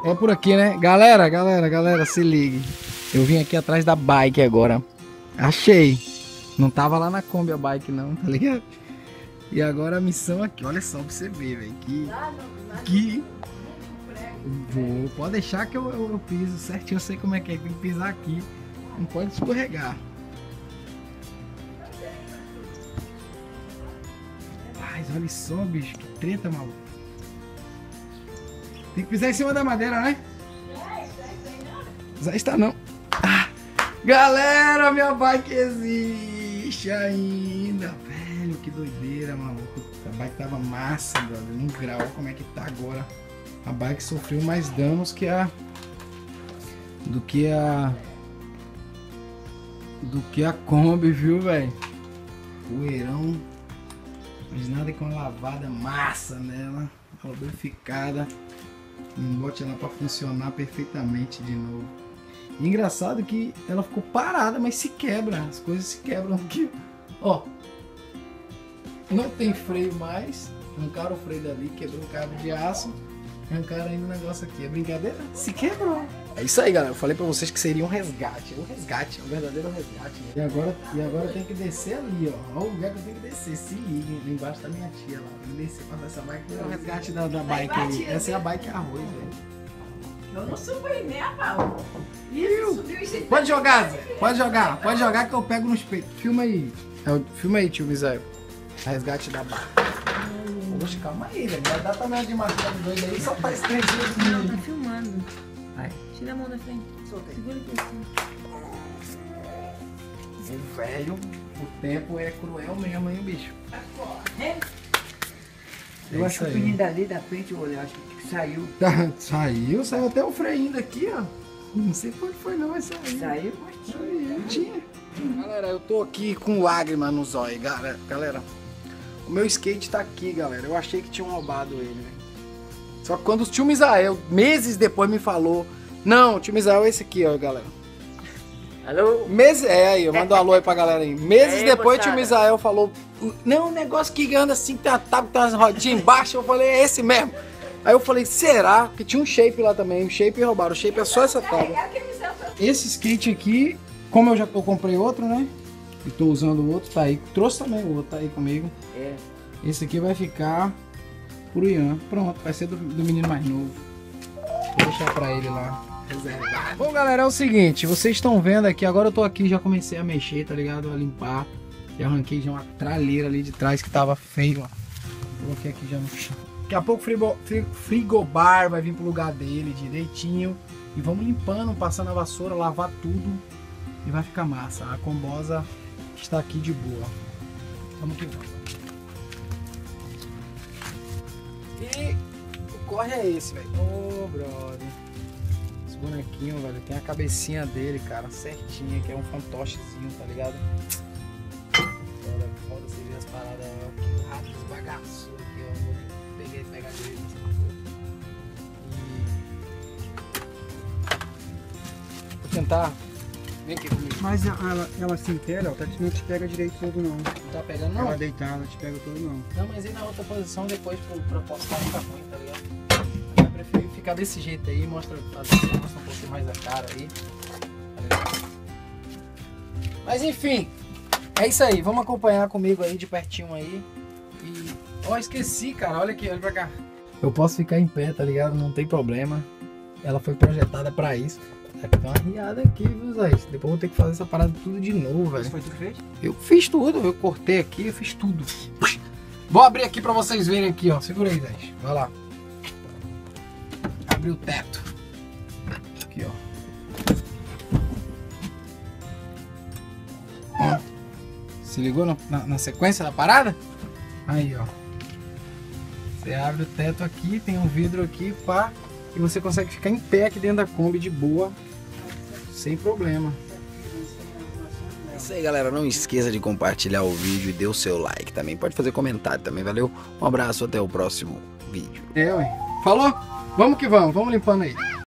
É por aqui, né? Galera, se ligue. Eu vim aqui atrás da bike agora. Achei. Não tava lá na Kombi a bike não, tá ligado? E agora a missão aqui, olha só pra você ver, velho. Pode deixar que eu piso certinho, eu sei como é que tem que pisar aqui. Não pode escorregar. Mas olha só, bicho, que treta, maluco. Tem que pisar em cima da madeira, né? Já está não. Ah, galera, minha bike existe ainda. Velho, que doideira, maluco. A bike tava massa, brother. 1 grau, olha como é que tá agora. A bike sofreu mais danos que do que a Kombi, viu, velho? Poeirão. Mas nada com uma lavada massa nela. Lubrificada. Bote ela para funcionar perfeitamente de novo. E engraçado que ela ficou parada, mas se quebra. As coisas se quebram aqui. Ó. Não tem freio mais. Arrancaram o freio dali, quebrou o cabo de aço. Arrancaram ainda o negócio aqui. É brincadeira? Se quebrou. É isso aí, galera. Eu falei pra vocês que seria um resgate. Um resgate, um verdadeiro resgate. E agora tem que descer ali, ó. Olha o lugar que eu tenho que descer. Se liguem, ali embaixo da minha tia lá. Tem que descer pra dar essa bike. É o resgate da bike ali. Essa é a bike arroz, velho. Eu não subi nem a pau. Isso, subiu. Pode jogar, Zé. Pode jogar que eu pego nos peitos. Filma aí. Filma aí, tio Misael. Resgate da bike. Poxa, calma aí, velho. Vai dar também de marcando doido aí só faz 3 dias. Não, tá filmando. Aí. Tira a mão da frente. Soltei. Segura aqui assim. O velho, o tempo é cruel mesmo, hein, bicho? Eu acho que o menino dali da frente, eu olhei, acho que saiu. Saiu até o freio daqui, ó. Não sei por que foi não, mas saiu. Saiu, mas Saiu, tinha. Galera, eu tô aqui com lágrima no zóio, galera. O meu skate tá aqui, galera. Eu achei que tinham roubado ele, velho. Só que quando o tio Misael, meses depois, me falou... Não, o tio Misael é esse aqui, ó, galera. alô? Aí, eu mando um alô aí pra galera aí. Meses Aí, depois, o tio moçada. Misael falou... Não, um negócio que anda assim, tem umas rodinhas embaixo. Eu falei, é esse mesmo. Aí eu falei, será? Porque tinha um shape lá também. Um shape roubaram. O shape é só essa tábua. Esse skate aqui, como eu comprei outro, né? E tô usando o outro, tá aí. Trouxe também o outro, tá aí comigo. É. Esse aqui vai ficar pro Ian. Pronto, vai ser do menino mais novo. Vou deixar pra ele lá, reservado. Bom, galera, é o seguinte. Vocês estão vendo aqui, agora eu tô aqui, já comecei a mexer, tá ligado? A limpar. E arranquei já uma tralheira ali de trás que tava feio, ó. Coloquei aqui já no chão. Daqui a pouco o frigobar vai vir pro lugar dele direitinho. E vamos limpando, passando a vassoura, lavar tudo. E vai ficar massa. A combosa está aqui de boa. Vamos que vamos. E o corre é esse, velho. Ô, brother. Esse bonequinho, velho, tem a cabecinha dele, cara, certinha, que é um fantochezinho, tá ligado? Olha, foda você ver as paradas, ó. Que rato desbagaçou aqui, ó. Vou pegar direito essa porra. Vou tentar. Vem aqui comigo. Mas ela se inteira, ó, não te pega direito todo não. Não tá pegando, não? Ela deitada, te pega todo não. Não, mas aí na outra posição depois pra postar fica ruim, tá ligado? Eu prefiro ficar desse jeito aí, mostra um pouquinho mais a cara aí. Tá ligado? Mas enfim, é isso aí, vamos acompanhar comigo aí de pertinho aí. E. Ó, esqueci, cara, olha aqui, olha pra cá. Eu posso ficar em pé, tá ligado? Não tem problema. Ela foi projetada pra isso. Tem uma riada aqui, viu, Zé? Depois eu vou ter que fazer essa parada tudo de novo, velho. Isso foi tu que fez? Eu fiz tudo, eu cortei aqui, eu fiz tudo. Vou abrir aqui pra vocês verem aqui, ó. Segura aí, Zé. Vai lá. Abrir o teto. Aqui, ó. Se ligou na sequência da parada? Aí, ó. Você abre o teto aqui, tem um vidro aqui, pá. E você consegue ficar em pé aqui dentro da Kombi de boa. Sem problema. É isso aí, galera. Não esqueça de compartilhar o vídeo e dê o seu like também. Pode fazer comentário também, valeu? Um abraço, até o próximo vídeo. Ué. Falou? Vamos que vamos limpando aí.